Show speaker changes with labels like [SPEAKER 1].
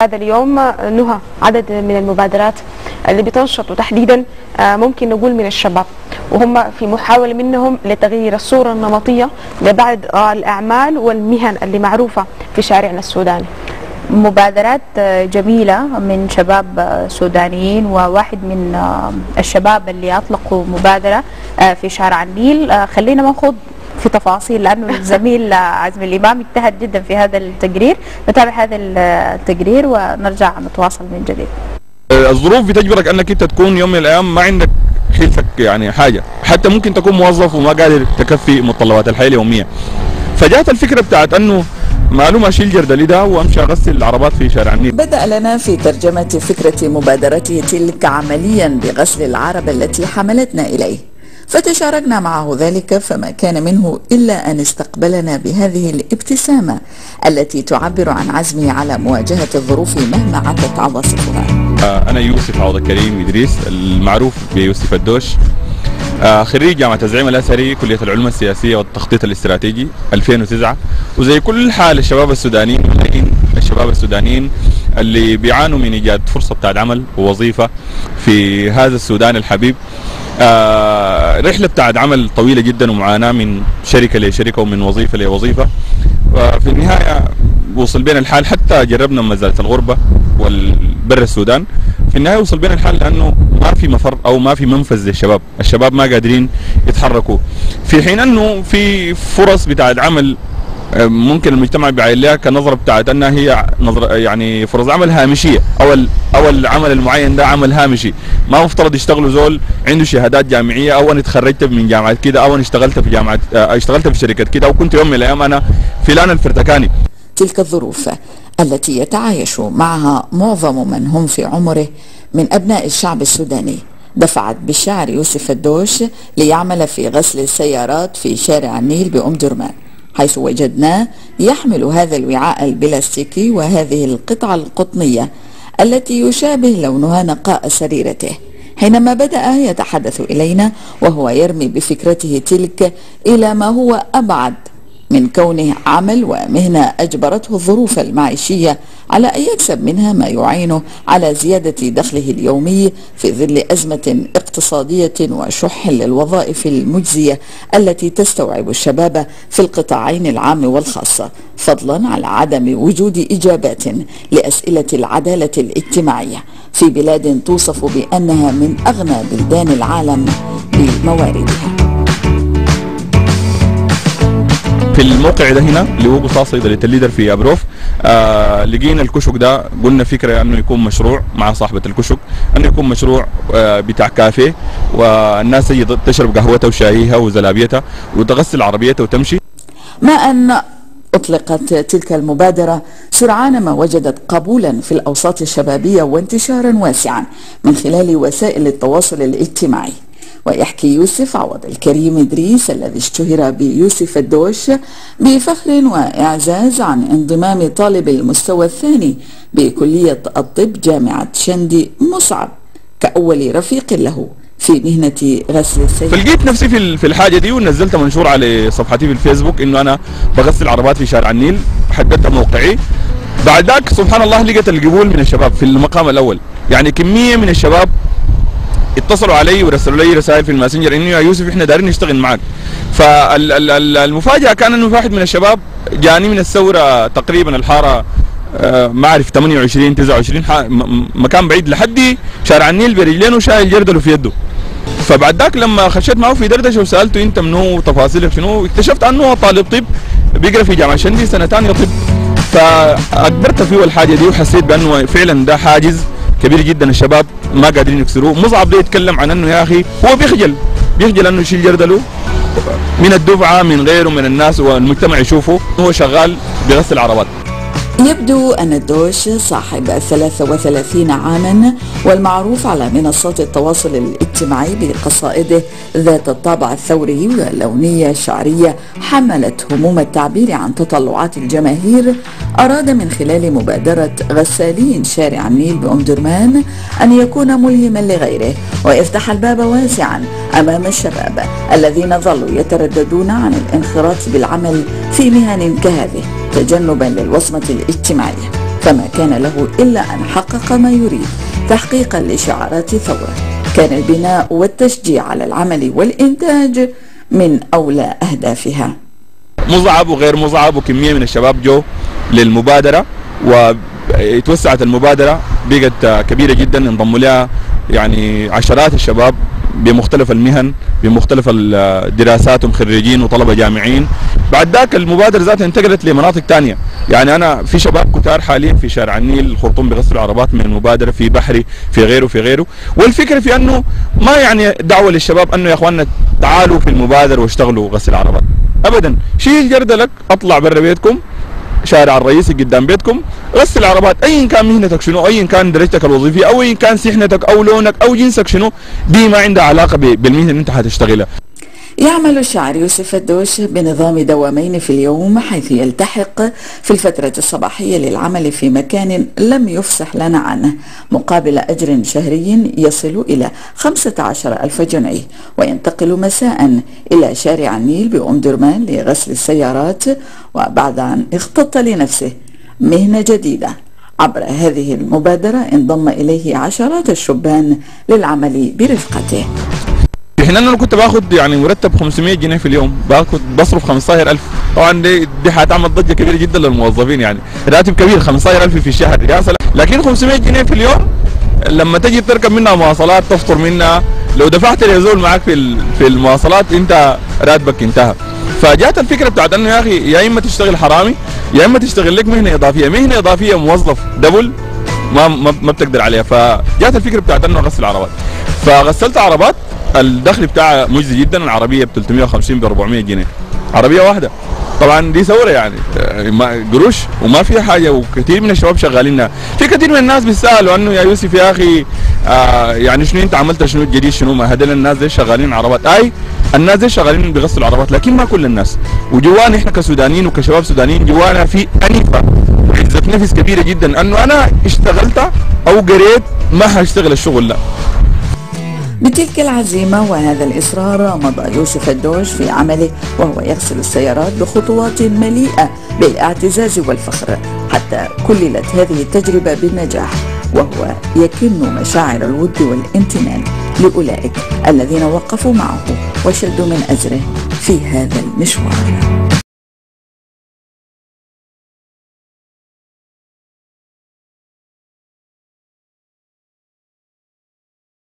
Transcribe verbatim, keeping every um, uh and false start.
[SPEAKER 1] هذا اليوم نهى عدد من المبادرات اللي بتنشط وتحديدا ممكن نقول من الشباب، وهم في محاولة منهم لتغيير الصورة النمطية لبعض الأعمال والمهن اللي معروفة في شارعنا السوداني.
[SPEAKER 2] مبادرات جميلة من شباب سودانيين، وواحد من الشباب اللي أطلقوا مبادرة في شارع النيل. خلينا ما نخوض في تفاصيل لأنه الزميل عزمي الإمام اجتهد جدا في هذا التقرير. نتابع هذا التقرير ونرجع نتواصل من جديد.
[SPEAKER 3] الظروف بتجبرك أنك أنت تكون يوم من الأيام ما عندك خلفك يعني حاجة، حتى ممكن تكون موظف وما قادر تكفي متطلبات الحياة اليومية. فجاءت الفكرة بتاعت أنه معلومة أشيل جردلي ده وأمشي أغسل العربات في شارع النيل.
[SPEAKER 4] بدأ لنا في ترجمة فكرة مبادرته تلك عمليا بغسل العرب التي حملتنا إليه، فتشاركنا معه ذلك، فما كان منه إلا أن استقبلنا بهذه الابتسامة التي تعبر عن عزمه على مواجهة الظروف مهما عتت عواصفها.
[SPEAKER 3] أنا يوسف عوض الكريم إدريس، المعروف بيوسف الدوش، خريج جامعة الزعيم الأزهري، كلية العلوم السياسية والتخطيط الاستراتيجي ألفين وتسعة. وزي كل حال الشباب السودانيين، الشباب السودانيين اللي بيعانوا من إيجاد فرصة بتاعت عمل ووظيفة في هذا السودان الحبيب. آه رحلة بتاعت عمل طويلة جدا ومعاناة من شركة لشركة ومن وظيفة لوظيفة، وفي النهاية وصل بين الحال حتى جربنا مزالة الغربة والبر السودان. في النهاية وصل بين الحال لأنه ما في مفر أو ما في منفذ للشباب، الشباب ما قادرين يتحركوا، في حين أنه في فرص بتاعت عمل ممكن المجتمع بيعين لها كنظرة بتاعت أنها هي نظرة يعني فرص عمل هامشية، أو أو العمل المعين ده عمل هامشي، ما مفترض يشتغلوا زول عنده شهادات جامعية، أو أنا اتخرجت من جامعة كده، أو أنا اشتغلت في جامعة اشتغلت في شركة كده، أو كنت يوم من الأيام أنا فلان الفرتكاني.
[SPEAKER 4] تلك الظروف التي يتعايش معها معظم من هم في عمره من أبناء الشعب السوداني دفعت بالشاعر يوسف الدوش ليعمل في غسل السيارات في شارع النيل بأم درمان، حيث وجدناه يحمل هذا الوعاء البلاستيكي وهذه القطعة القطنية التي يشابه لونها نقاء سريرته. حينما بدأ يتحدث إلينا وهو يرمي بفكرته تلك إلى ما هو أبعد من كونه عمل ومهنة أجبرته الظروف المعيشية على أن يكسب منها ما يعينه على زيادة دخله اليومي في ظل أزمة اقتصادية وشح للوظائف المجزية التي تستوعب الشباب في القطاعين العام والخاصة، فضلا على عدم وجود إجابات لأسئلة العدالة الاجتماعية في بلاد توصف بأنها من أغنى بلدان العالم بمواردها.
[SPEAKER 3] في الموقع ده هنا اللي هو قصاص صيدلية الليدر في أبروف، آه لقينا الكشك ده، قلنا فكرة أنه يكون مشروع مع صاحبة الكشك، أنه يكون مشروع آه بتاع كافيه، والناس تجي تشرب قهوتها وشايها وزلابيتها وتغسل عربيتها وتمشي.
[SPEAKER 4] ما أن أطلقت تلك المبادرة سرعان ما وجدت قبولا في الأوساط الشبابية وانتشارا واسعا من خلال وسائل التواصل الاجتماعي. ويحكي يوسف عوض الكريم إدريس الذي اشتهر بيوسف الدوش بفخر وإعزاز عن انضمام طالب المستوى الثاني بكلية الطب جامعة شندي مصعب كأول رفيق له في مهنة غسل السيارات.
[SPEAKER 3] فلقيت نفسي في في الحاجة دي، ونزلت منشور على صفحتي في الفيسبوك إنه أنا بغسل عربات في شارع النيل، حددت موقعي. بعد ذاك سبحان الله لقيت القبول من الشباب في المقام الأول، يعني كمية من الشباب اتصلوا علي ورسلوا لي رسائل في الماسنجر انه يا يوسف احنا دايرين نشتغل معاك. فالمفاجاه كان انه واحد من الشباب جاني من الثوره تقريبا الحاره ما اعرف ثمانية وعشرين تسعة وعشرين مكان بعيد لحد شارع النيل برجلين وشايل جردله في يده. فبعد ذاك لما خشيت معه في دردشه وسالته انت منو وتفاصيلك شنو، اكتشفت انه طالب طب بيقرا في جامعه شندي سنه ثانيه طب. فاكبرت فيه الحاجه دي وحسيت بانه فعلا ده حاجز كبير جدا الشباب ما قادرين يكسروه. مصعب ده يتكلم عن انه يا اخي هو بيخجل بيخجل انه يشيل جردله من الدفعه من غيره من الناس والمجتمع يشوفه هو شغال بغسل عربات.
[SPEAKER 4] يبدو أن الدوش صاحب ثلاثة وثلاثين عاما والمعروف على منصات التواصل الاجتماعي بقصائده ذات الطابع الثوري واللونية الشعرية حملت هموم التعبير عن تطلعات الجماهير، أراد من خلال مبادرة غسالين شارع النيل بأم درمان أن يكون ملهما لغيره ويفتح الباب واسعا أمام الشباب الذين ظلوا يترددون عن الانخراط بالعمل في مهن كهذه تجنبا للوصمة الاجتماعية. فما كان له إلا أن حقق ما يريد تحقيقا لشعارات الثورة. كان البناء والتشجيع على العمل والإنتاج من أولى أهدافها.
[SPEAKER 3] مصعب وغير مصعب وكمية من الشباب جو للمبادرة، وتوسعت المبادرة بقت كبيرة جدا، انضموا لها يعني عشرات الشباب بمختلف المهن بمختلف الدراسات ومخرجين وطلبة جامعين. بعد ذاك المبادرة ذاتها انتقلت لمناطق ثانية، يعني أنا في شباب كتار حاليا في شارع النيل الخرطوم بغسل العربات من المبادرة، في بحري، في غيره في غيره. والفكرة في أنه ما يعني دعوة للشباب أنه يا أخواننا تعالوا في المبادرة واشتغلوا غسل عربات، أبدا. شيل جردلك، أطلع برا بيتكم شارع الرئيسي قدام بيتكم، غسل عربات، ايا كان مهنتك شنو، ايا كان درجتك الوظيفيه، او ايا كان سحنتك او لونك او جنسك شنو، دي ما عندها علاقه بالمهنه اللي انت حتشتغلها.
[SPEAKER 4] يعمل الشاعر يوسف الدوش بنظام دوامين في اليوم، حيث يلتحق في الفترة الصباحية للعمل في مكان لم يفصح لنا عنه مقابل أجر شهري يصل إلى خمسة عشر ألف جنيه، وينتقل مساء إلى شارع النيل بأم درمان لغسل السيارات، وبعد أن اختط لنفسه مهنة جديدة عبر هذه المبادرة انضم إليه عشرات الشبان للعمل برفقته.
[SPEAKER 3] في حين انا كنت باخذ يعني مرتب خمسمية جنيه في اليوم، باخذ بصرف خمسة عشر ألف، طبعا دي دي حتعمل ضجه كبيره جدا للموظفين، يعني راتب كبير خمسة عشر ألف في الشهر يا سلام، لكن خمسمية جنيه في اليوم لما تجي تركب منها مواصلات تفطر منها، لو دفعت ليزول معك في في المواصلات انت راتبك انتهى. فجاءت الفكره بتاعت انه يا اخي يا اما تشتغل حرامي يا اما تشتغل لك مهنه اضافيه، مهنه اضافيه موظف دبل ما ما, ما بتقدر عليها. فجاءت الفكره بتاعت انه اغسل عربات، فغسلت عربات. الدخل بتاعها مجزي جدا، العربيه ب ثلاثمية وخمسين ب أربعمية جنيه عربيه واحده، طبعا دي ثوره يعني قروش وما فيها حاجه، وكثير من الشباب شغالينها. في كثير من الناس بيسالوا انه يا يوسف يا اخي آه يعني شنو انت عملت شنو جديد شنو، ما هذول الناس دي شغالين عربات، اي الناس دي شغالين بيغسلوا عربات، لكن ما كل الناس. وجوانا احنا كسودانيين وكشباب سودانيين جوانا في انفه وعزه نفس كبيره جدا انه انا اشتغلت او قريت ما هشتغل الشغل لا.
[SPEAKER 4] بتلك العزيمة وهذا الإصرار مضى يوسف الدوش في عمله، وهو يغسل السيارات بخطوات مليئة بالاعتزاز والفخر، حتى كللت هذه التجربة بالنجاح، وهو يكن مشاعر الود والامتنان لأولئك الذين وقفوا معه وشدوا من أجره في هذا المشوار.